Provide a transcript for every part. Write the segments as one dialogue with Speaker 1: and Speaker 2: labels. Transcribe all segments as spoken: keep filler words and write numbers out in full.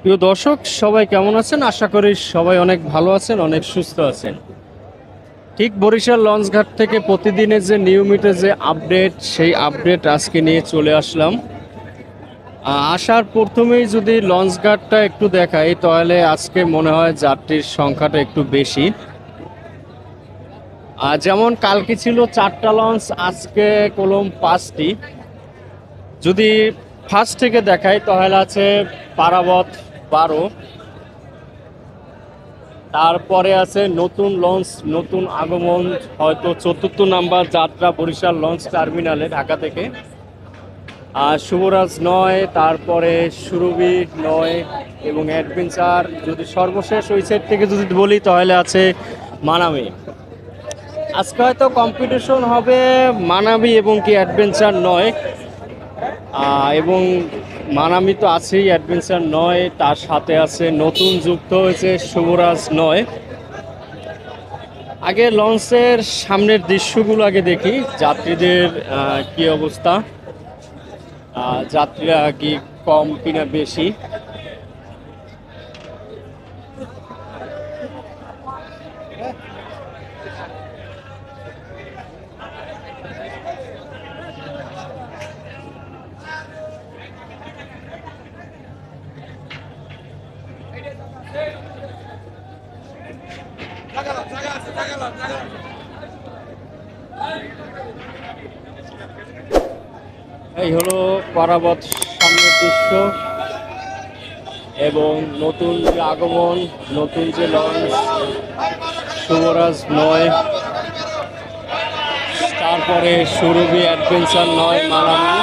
Speaker 1: প্রিয় দর্শক সবাই কেমন আছেন? আশা করি সবাই অনেক ভালো আছেন, অনেক সুস্থ আছেন। ঠিক বরিশাল লঞ্চঘাট থেকে প্রতিদিনের যে নিয়মিত যে আপডেট, সেই আপডেট আজকে নিয়ে চলে আসলাম। আসার প্রথমেই যদি লঞ্চঘাটটা একটু দেখাই তাহলে আজকে মনে হয় যাত্রীর সংখ্যাটা একটু বেশি। আর যেমন কালকে ছিল চারটা লঞ্চ, আজকে কলম পাঁচটি। যদি ফার্স্ট থেকে দেখাই তাহলে আছে পারাবত বারো, তারপরে আছে নতুন লঞ্চ, নতুন আগমন, হয়তো চতুর্থ নাম্বার যাত্রা বরিশাল লঞ্চ টার্মিনালে ঢাকা থেকে। আর শুভরাজ নয়, তারপরে সুরভি নয় এবং অ্যাডভেঞ্চার। যদি সর্বশেষ ওই সাইড থেকে যদি বলি তাহলে আছে মানামি। আজকে হয়তো কম্পিটিশন হবে মানামি এবং কি অ্যাডভেঞ্চার নয়, এবং মানামি তো আছেই, অ্যাডভেঞ্চার নয়, তার সাথে আছে নতুন যুক্ত হয়েছে শুভরাজ নয়। আগে লঞ্চের সামনের দৃশ্যগুলো আগে দেখি, যাত্রীদের কি অবস্থা, যাত্রীরা কি কম কিনা বেশি। এই হলো পারাবত সামনের দৃশ্য এবং নতুন যে আগমন, নতুন যে লঞ্চ শুভরাজ নয়, তারপরে সুরভি অ্যাডভেঞ্চার নয় মানামি।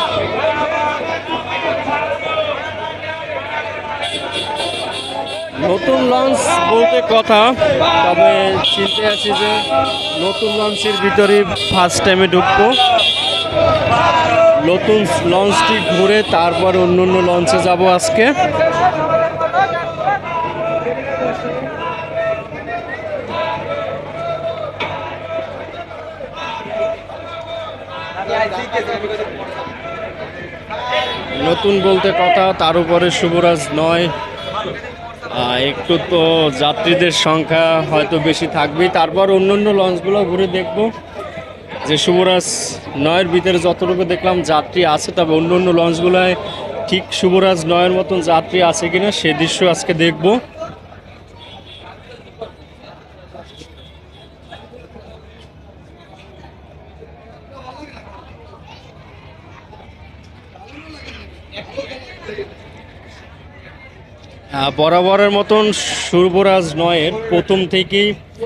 Speaker 1: নতুন লঞ্চ বলতে কথা, তবে চিন্তা আছি যে নতুন লঞ্চের ভিতরে ফার্স্ট টাইমে ঢুকবো। নতুন লঞ্চটি ঘুরে তারপর অন্য অন্য লঞ্চে যাব আজকে। নতুন বলতে কথা, তার উপরে শুভরাজ নয়, একটু তো যাত্রীদের সংখ্যা হয়তো বেশি থাকবেই। তারপর অন্য অন্য লঞ্চগুলো ঘুরে দেখব যে শুভরাজ নয়ের ভিতরে যতটুকু দেখলাম যাত্রী আছে, তবে অন্য অন্য লঞ্চগুলোয় ঠিক শুভরাজ নয়ের মতন যাত্রী আছে কিনা সে দৃশ্য আজকে দেখব। বরাবরের মতন শুভরাজ নয়ের প্রথম থেকেই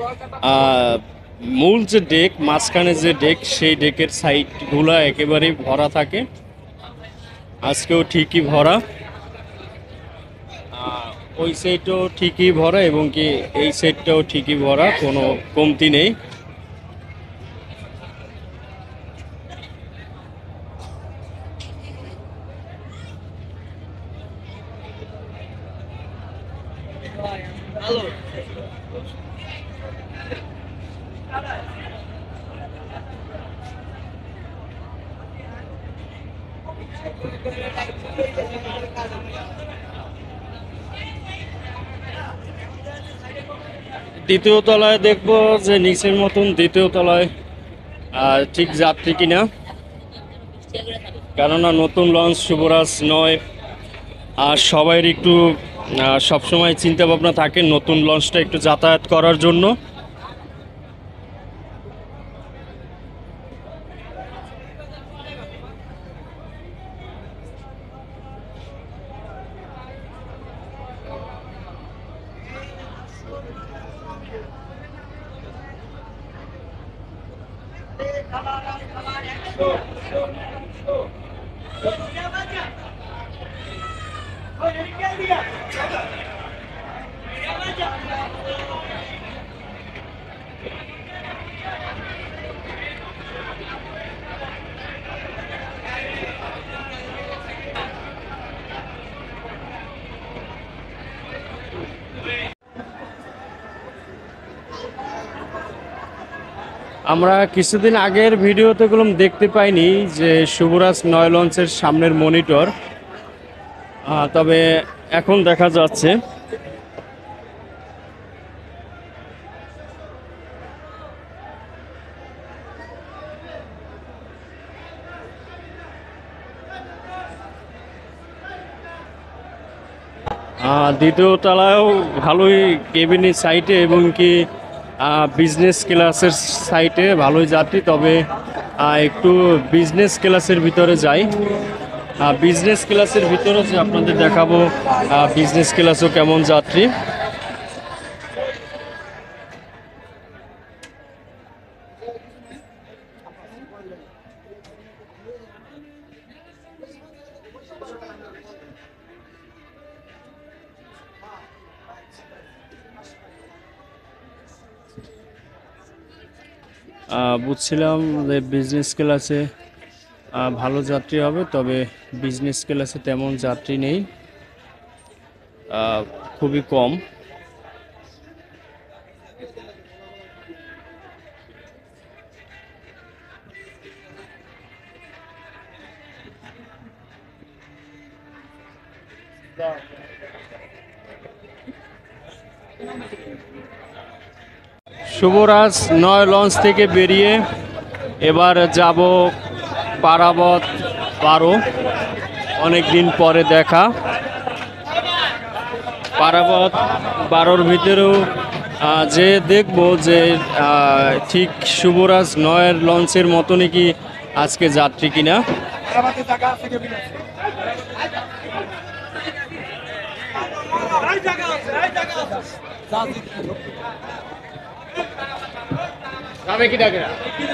Speaker 1: মূল যে ডেক, মাঝখানে যে ডেক, সেই ডেকের সাইডগুলো একেবারেই ভরা থাকে। আজকেও ঠিকই ভরা, ওই সাইডটাও ঠিকই ভরা এবং কি এই সাইডটাও ঠিকই ভরা, কোনো কমতি নেই। দ্বিতীয় তলায় দেখবো যে নিচের মতন দ্বিতীয় তলায় ঠিক যাত্রী কিনা, কেননা নতুন লঞ্চ শুভরাজ নয়। আর সবাই একটু সবসময় চিন্তা ভাবনা থাকে নতুন লঞ্চটা একটু যাতায়াত করার জন্য। আমরা কিছুদিন আগের ভিডিওতে গুলো দেখতে পাইনি যে শুভরাজ নয় লঞ্চের সামনের মনিটর, তবে এখন দেখা যাচ্ছে দ্বিতীয় তলায়ও ভালোই কেবিনের সাইটে এবং কি বিজনেস ক্লাসের সাইটে ভালোই যাত্রী, তবে একটু বিজনেস ক্লাসের ভিতরে যাই। বিজনেস ক্লাসের ভিতরে যে আপনাদের দেখাবো বিজনেস ক্লাসও কেমন যাত্রী। বুঝছিলাম যে বিজনেস ক্লাসে ভালো যাত্রী হবে, তবে বিজনেস ক্লাসে তেমন যাত্রী নেই, খুবই কম। শুভরাজ নয় লঞ্চ থেকে বেরিয়ে এবার যাব পারাবত বারো। অনেক দিন পরে দেখা। পারাবত বারোর ভিতরেও যে দেখব যে ঠিক শুভরাজ নয়ের লঞ্চের মতনই কি আজকে যাত্রী কিনা। যাবে কি ডাকে না?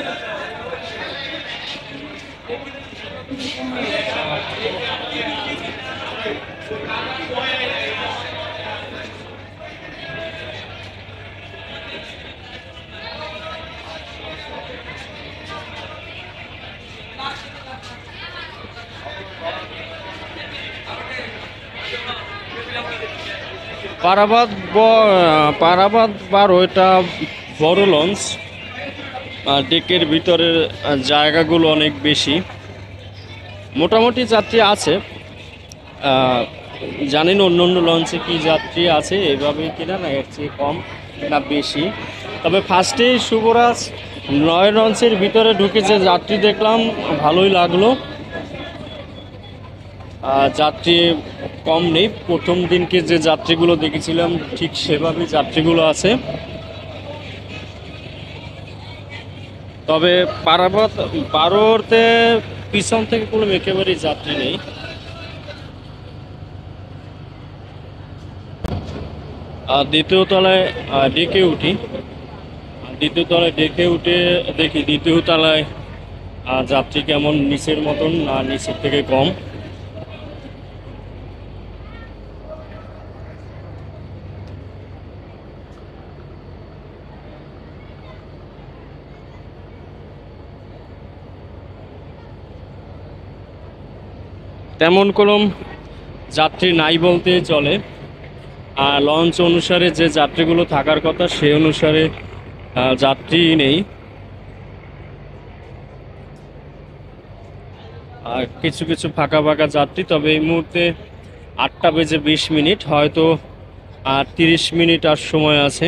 Speaker 1: পারাবাদ পারাবাদ বারো এটা বড় লঞ্চ, ডেকের ভিতরের জায়গাগুলো অনেক বেশি, মোটামুটি যাত্রী আছে। জানেন অন্য অন্য লঞ্চে কি যাত্রী আছে এভাবে কিনা, না এর চেয়ে কম না বেশি। তবে ফার্স্টেই শুভরাজ নয় লঞ্চের ভিতরে ঢুকে যে যাত্রী দেখলাম ভালোই লাগলো। যাত্রী কম নেই, প্রথম দিনকে যে যাত্রীগুলো দেখেছিলাম ঠিক সেভাবেই যাত্রীগুলো আছে। তবে পারাবত বারোতে পিছন থেকে কোনো একেবারেই যাত্রী নেই। আর দ্বিতীয় তলায় ডেকে উঠি, দ্বিতীয় তলায় ডেকে উঠে দেখি দ্বিতীয় তলায় যাত্রী কেমন, নিচের মতন না নিচের থেকে কম। তেমন কোনো যাত্রী নাই বলতে চলে, আর লঞ্চ অনুসারে যে যাত্রীগুলো থাকার কথা সে অনুসারে যাত্রী নেই। আর কিছু কিছু ফাঁকা ফাঁকা যাত্রী, তবে এই মুহূর্তে আটটা বেজে বিশ মিনিট, হয়তো আর তিরিশ মিনিট আর সময় আছে।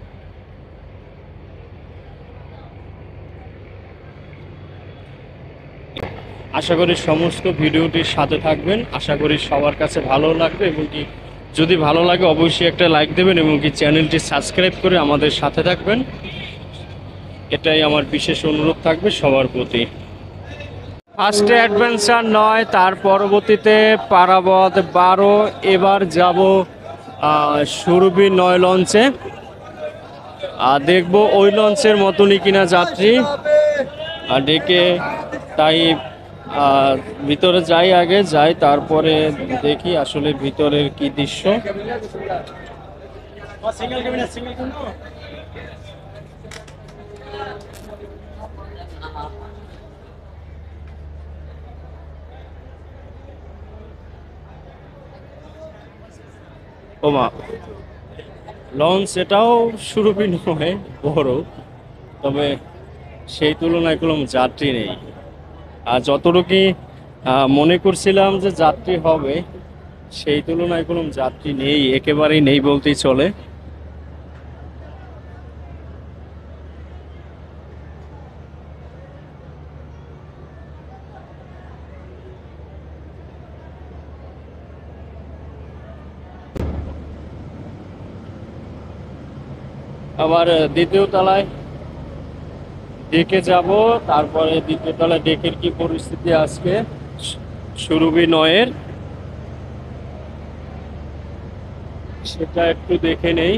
Speaker 1: আশা করি সমস্ত ভিডিওটির সাথে থাকবেন, আশা করি সবার কাছে ভালো লাগবে, এবং কি যদি ভালো লাগে অবশ্যই একটা লাইক দেবেন এবং কি চ্যানেলটি সাবস্ক্রাইব করে আমাদের সাথে থাকবেন, এটাই আমার বিশেষ অনুরোধ থাকবে সবার প্রতি। ফার্স্টে অ্যাডভেঞ্চার নয়, তার পরবর্তীতে পারাবত বারো, এবার যাব সুরভি নয় লঞ্চে। আর দেখব ওই লঞ্চের মতনই কিনা যাত্রী ডেকে, তাই ভিতরে যাই, আগে যাই তারপরে দেখি আসলে ভিতরের কি দৃশ্য। ওমা, লঞ্চ এটাও সুরভি নয়, বড়, তবে সেই তুলনায় কোনো যাত্রী নেই। আর যতটুকু মনে করছিলাম যে যাত্রী হবে সেই তুলনায় কোনো যাত্রী নেই, একেবারেই নেই বলতেই চলে। আবার দ্বিতীয় তলায় ডেকে যাব, তারপরে দ্বিতীয় তলায় ডেকের কি পরিস্থিতি আজকে সুরভি নয়ের সেটা একটু দেখে নেই।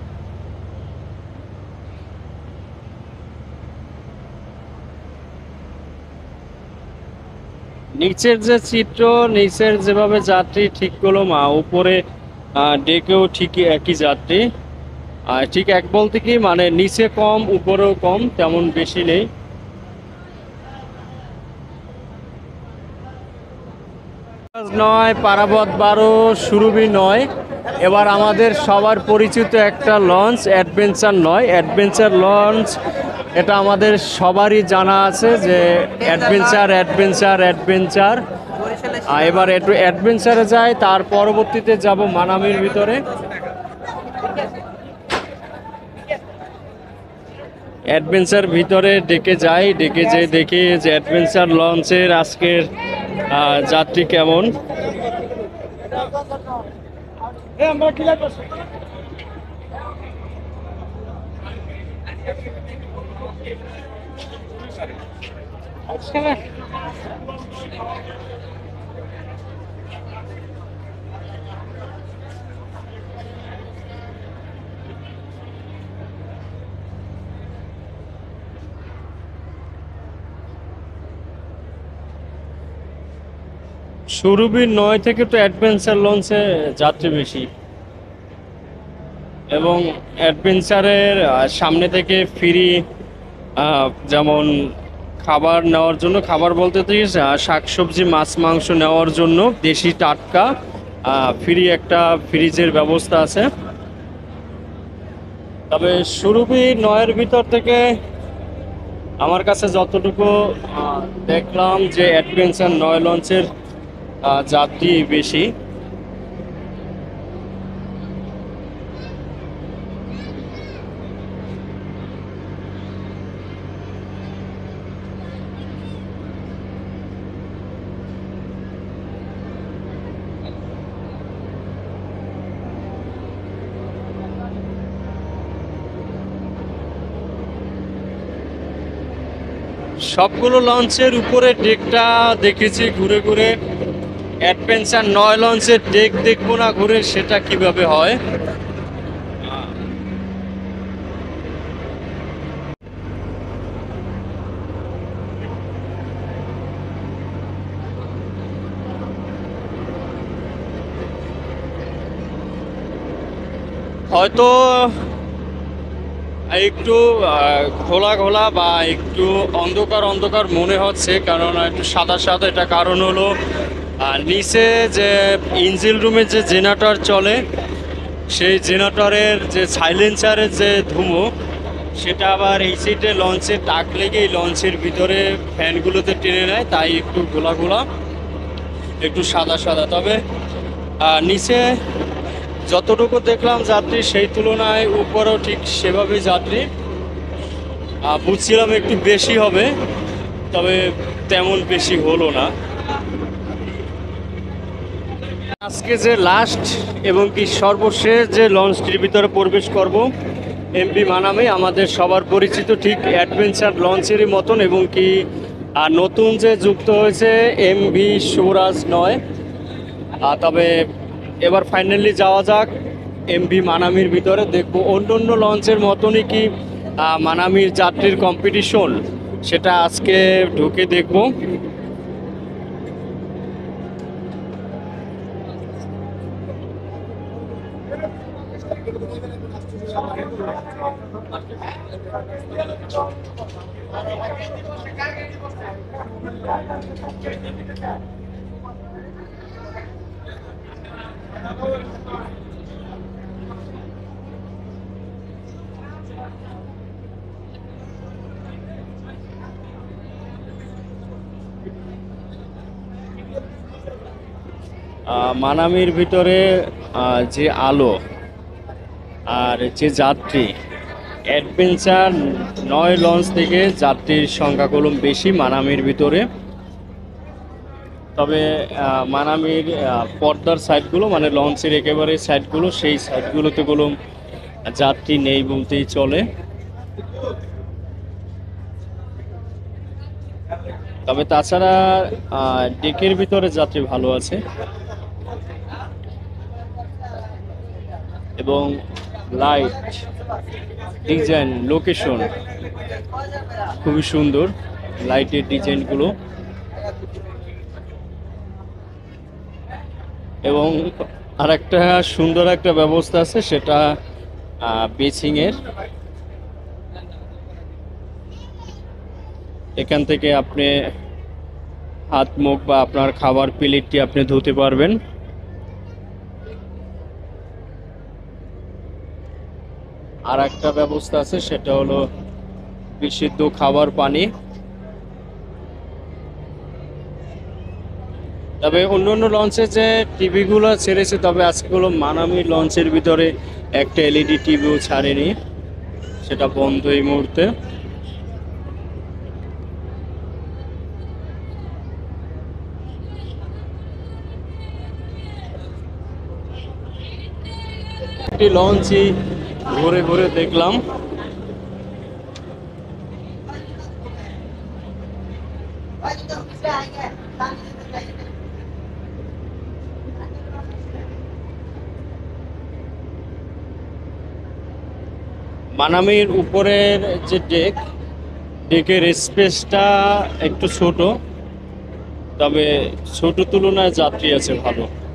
Speaker 1: নিচের যে চিত্র, নিচের যেভাবে যাত্রী ঠিক করলো মা, উপরে ডেকেও ঠিকই একই যাত্রী। আর ঠিক এক বলতে কি মানে নিচে কম উপরেও কম, তেমন বেশি নেই। নয় পারাবত বারো সুরভি নয়। এবার আমাদের সবার পরিচিত একটা লঞ্চ অ্যাডভেঞ্চার নয়, অ্যাডভেঞ্চার লঞ্চ এটা আমাদের সবারই জানা আছে যে অ্যাডভেঞ্চার অ্যাডভেঞ্চার অ্যাডভেঞ্চার। এবার একটু অ্যাডভেঞ্চারে যাই, তার পরবর্তীতে যাব মানামির ভিতরে। অ্যাডভেঞ্চার ভিতরে ডেকে যাই, ডেকে যেয়ে দেখি যে অ্যাডভেঞ্চার লঞ্চের আজকের যাত্রী কেমন। সুরভির নয় থেকে তো অ্যাডভেঞ্চার লঞ্চে যাত্রী বেশি, এবং অ্যাডভেঞ্চারের সামনে থেকে ফ্রি যেমন খাবার নেওয়ার জন্য, খাবার বলতে তো শাকসবজি মাছ মাংস নেওয়ার জন্য দেশি টাটকা ফ্রি একটা ফ্রিজের ব্যবস্থা আছে। তবে সুরভি নয়ের ভিতর থেকে আমার কাছে যতটুকু দেখলাম যে অ্যাডভেঞ্চার নয় লঞ্চের যাত্রী বেশি। সবগুলো লঞ্চের উপরে ডেকটা দেখেছি ঘুরে ঘুরে, অ্যাডভেঞ্চার নয় লঞ্চের ডেক দেখবো না ঘুরে, সেটা কিভাবে হয়। হয়তো একটু ঘোলা ঘোলা বা একটু অন্ধকার অন্ধকার মনে হচ্ছে, কারণ একটু সাদা সাদা। এটা কারণ হলো নিচে যে ইঞ্জিন রুমে যে জেনারেটর চলে, সেই জেনারেটরের যে সাইলেন্সারের যে ধুমো, সেটা আবার এই সাইডে লঞ্চে টাক লেগেই লঞ্চের ভিতরে ফ্যানগুলোতে টেনে নেয়, তাই একটু ঘোলা ঘোলা একটু সাদা সাদা। তবে নিচে যতটুকু দেখলাম যাত্রী, সেই তুলনায় উপরেও ঠিক সেভাবেই যাত্রী। বুঝছিলাম একটু বেশি হবে, তবে তেমন বেশি হলো না। আজকে যে লাস্ট এবং কি সর্বশেষ যে লঞ্চটির ভিতরে প্রবেশ করব, এমভি মানামে, আমাদের সবার পরিচিত ঠিক অ্যাডভেঞ্চার লঞ্চেরই মতন, এবং কি আর নতুন যে যুক্ত হয়েছে এমভি সুরাজ নয়। তবে এবার ফাইনালি যাওয়া যাক এমভি মানামির ভিতরে, দেখবো অন্য অন্য লঞ্চের মতনই কি মানামির যাত্রীর কম্পিটিশন, সেটা আজকে ঢুকে দেখব। আহ, মানামির ভিতরে আহ, যে আলো আর যে যাত্রী, অ্যাডভেঞ্চার নয় লঞ্চ থেকে যাত্রীর সংখ্যা কলম বেশি মানামির ভিতরে। তবে আহ, মানামির আহ, পর্দার সাইডগুলো মানে লঞ্চের একেবারে সাইডগুলো, সেই সাইডগুলোতে কলম যাত্রী নেই বলতেই চলে। তবে তাছাড়া আহ, ডেকের ভিতরে যাত্রী ভালো আছে এবং লাইট, ডিজাইন, লোকেশন খুবই সুন্দর, লাইটের ডিজাইনগুলো। এবং আরেকটা সুন্দর একটা ব্যবস্থা আছে, সেটা বেচিং এর। এখান থেকে আপনি হাত মুখ বা আপনার খাবার প্লেটটি আপনি ধুতে পারবেন। আর একটা ব্যবস্থা আছে, সেটা হলো বিশুদ্ধ খাবার পানি। তবে অন্য অন্য লঞ্চে যে টিভিগুলো ছেড়েছে, তবে আজকেগুলো মানামি লঞ্চের ভিতরে একটা এলইডি টিভিও ছাড়েনি, সেটা বন্ধ এই মুহূর্তে। একটি লঞ্চই ঘুরে ঘুরে দেখলাম। মানামির উপরের যে ডেক, ডেকের স্পেসটা একটু ছোট, তবে ছোট তুলনায় যাত্রী আছে ভালো।